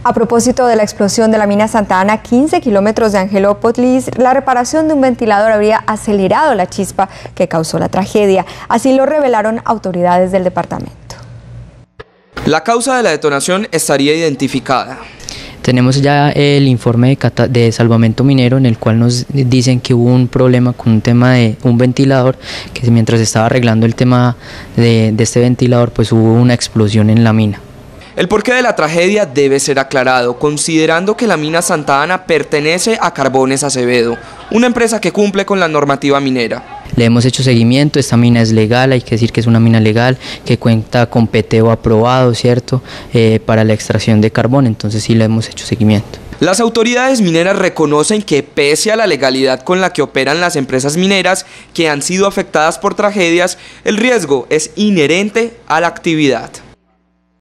A propósito de la explosión de la mina Santa Ana, 15 kilómetros de Angelópolis, la reparación de un ventilador habría acelerado la chispa que causó la tragedia. Así lo revelaron autoridades del departamento. La causa de la detonación estaría identificada. Tenemos ya el informe de salvamento minero en el cual nos dicen que hubo un problema con un tema de un ventilador, que mientras estaba arreglando el tema de este ventilador, pues hubo una explosión en la mina. El porqué de la tragedia debe ser aclarado, considerando que la mina Santa Ana pertenece a Carbones Acevedo, una empresa que cumple con la normativa minera. Le hemos hecho seguimiento, esta mina es legal, hay que decir que es una mina legal, que cuenta con PTO aprobado, ¿cierto?, para la extracción de carbón, entonces sí le hemos hecho seguimiento. Las autoridades mineras reconocen que pese a la legalidad con la que operan las empresas mineras que han sido afectadas por tragedias, el riesgo es inherente a la actividad.